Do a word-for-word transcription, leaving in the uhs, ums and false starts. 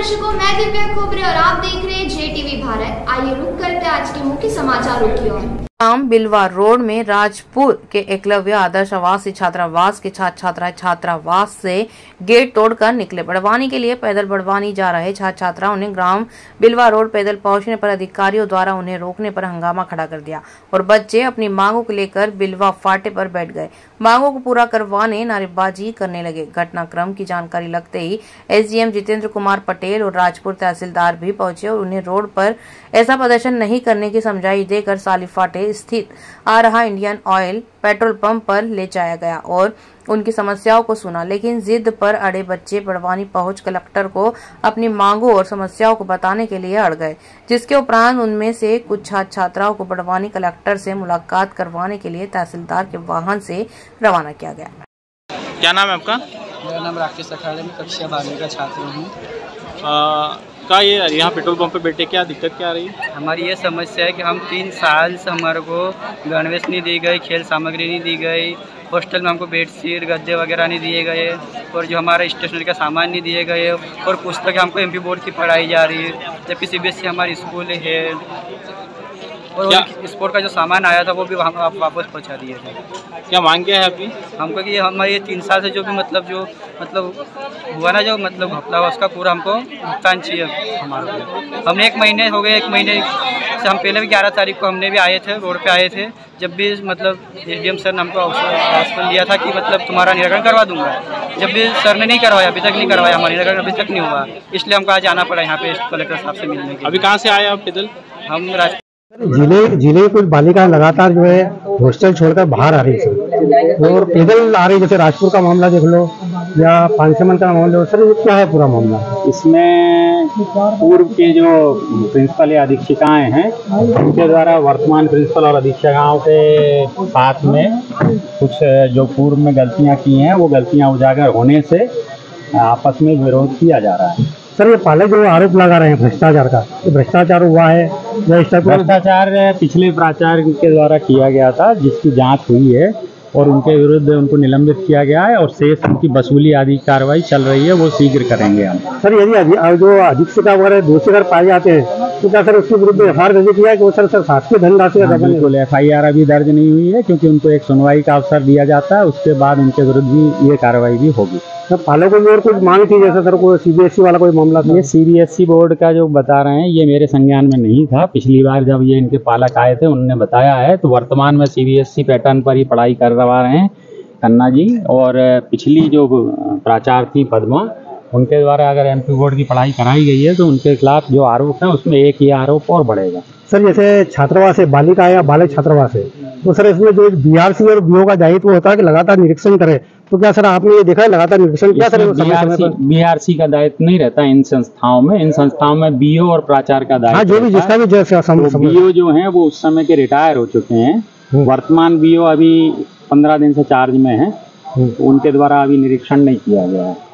दर्शकों, मैं दिव्या खोबरे और आप देख रहे हैं जे टीवी भारत। आइए रुक करते आज के मुख्य समाचारों की ओर। ग्राम बिलवा रोड में राजपुर के एकलव्य आदर्श आवासीय छात्रावास के छात्र छात्राएं छात्रावास से गेट तोड़कर निकले। बड़वानी के लिए पैदल बड़वानी जा रहे छात्र छात्राओं ने ग्राम बिलवा रोड पैदल पहुंचने पर अधिकारियों द्वारा उन्हें रोकने पर हंगामा खड़ा कर दिया और बच्चे अपनी मांगों को लेकर बिलवा फाटे पर बैठ गए। मांगों को पूरा करवाने नारेबाजी करने लगे। घटनाक्रम की जानकारी लगते ही एसडीएम जितेंद्र कुमार पटेल और राजपुर तहसीलदार भी पहुंचे और उन्हें रोड पर ऐसा प्रदर्शन नहीं करने की समझाइश देकर साली फाटे स्थित आ रहा इंडियन ऑयल पेट्रोल पंप पर ले जाया गया और उनकी समस्याओं को सुना, लेकिन जिद पर अड़े बच्चे बड़वानी पहुंच कलेक्टर को अपनी मांगों और समस्याओं को बताने के लिए अड़ गए, जिसके उपरांत उनमें से कुछ छात्र छात्राओं को बड़वानी कलेक्टर से मुलाकात करवाने के लिए तहसीलदार के वाहन से रवाना किया गया। क्या नाम है आपका? मेरा नाम राकेश अखाड़े में कक्षा बारहवीं का छात्र हूँ। का ये यहाँ पेट्रोल पंप पे बैठे क्या दिक्कत क्या आ रही है? हमारी ये समस्या है कि हम तीन साल से हमारे को गणवेश नहीं दी गई, खेल सामग्री नहीं दी गई, हॉस्टल में हमको बेडशीट गद्दे वगैरह नहीं दिए गए और जो हमारा स्टेशनरी का सामान नहीं दिए गए और पुस्तक हमको एमपी बोर्ड की पढ़ाई जा रही है, जबकि सीबीएसई हमारी स्कूल है और स्पोर्ट का जो सामान आया था वो भी हम आप वापस पहुंचा दिए थे। क्या मांग क्या है आपकी? हमको कि हमारे ये तीन साल से जो भी मतलब जो मतलब हुआ ना जो मतलब घपला हुआ उसका पूरा हमको भुगतान चाहिए हमारे को। हमने एक महीने हो गए, एक महीने से हम पहले भी ग्यारह तारीख को हमने भी आए थे, रोड पे आए थे, जब भी मतलब एसडीएम सर ने हमको आश्वासन दिया था कि मतलब तुम्हारा निराकरण करवा दूंगा। जब भी सर ने नहीं करवाया, अभी तक नहीं करवाया, हमारा निराकरण अभी तक नहीं हुआ, इसलिए हमको आज आना पड़ा यहाँ पे कलेक्टर साहब से मिलने के। अभी कहाँ से आए आप पैदल? हम राज जिले जिले कुछ बालिका लगातार जो है हॉस्टल छोड़कर बाहर आ रही थी और पैदल आ रही, जैसे राजपुर का मामला देख लो या पांचमन का मामला। सर ये क्या है पूरा मामला? इसमें पूर्व के जो प्रिंसिपल या अधीक्षिकाएं हैं उनके द्वारा वर्तमान प्रिंसिपल और अधीक्षिकाओं के साथ में कुछ जो पूर्व में गलतियां की हैं वो गलतियां उजागर होने से आपस में विरोध किया जा रहा है। सर ये पाले जो आरोप लगा रहे हैं भ्रष्टाचार का, तो भ्रष्टाचार हुआ है या इस टाइप? भ्रष्टाचार पिछले प्राचार्य के द्वारा किया गया था, जिसकी जांच हुई है और उनके विरुद्ध उनको निलंबित किया गया है और शेष उनकी वसूली आदि कार्रवाई चल रही है, वो शीघ्र करेंगे हम। सर यदि जो अधीक्षिका वगैरह दोषी अगर पाए जाते हैं तो क्या सर उसके विरुद्ध एफ आई आर दर्ज किया है कि वो सर सर शासकीय धनराशि का? बिल्कुल, एफ आई आर अभी दर्ज नहीं हुई है क्योंकि उनको एक सुनवाई का अवसर दिया जाता है, उसके बाद उनके विरुद्ध भी ये कार्रवाई भी होगी। सर पालकों की और कुछ मांग थी, जैसे सर कोई सीबीएसई वाला कोई मामला था? ये सीबीएसई बोर्ड का जो बता रहे हैं ये मेरे संज्ञान में नहीं था। पिछली बार जब ये इनके पालक आए थे उन्होंने बताया है, तो वर्तमान में सीबीएसई पैटर्न पर ही पढ़ाई करवा रहे हैं खन्ना जी। और पिछली जो प्राचार्य थी पद्मा, उनके द्वारा अगर एमपी बोर्ड की पढ़ाई कराई गई है तो उनके खिलाफ जो आरोप है उसमें एक ही आरोप और बढ़ेगा। सर जैसे छात्रावास है, बालिका या बालक छात्रावास है, तो सर इसमें जो एक बीआरसी और बीओ का दायित्व होता है कि लगातार निरीक्षण करे, तो क्या सर आपने ये देखा है लगातार निरीक्षण किया? सर बीआरसी बीआरसी का दायित्व नहीं रहता इन संस्थाओं में। इन संस्थाओं में बीओ और प्राचार्य का दायित्व। हाँ, जो भी जिसका भी जैसे बीओ जो है वो उस समय के रिटायर हो चुके हैं। वर्तमान बीओ अभी पंद्रह दिन से चार्ज में है, उनके द्वारा अभी निरीक्षण नहीं किया गया है।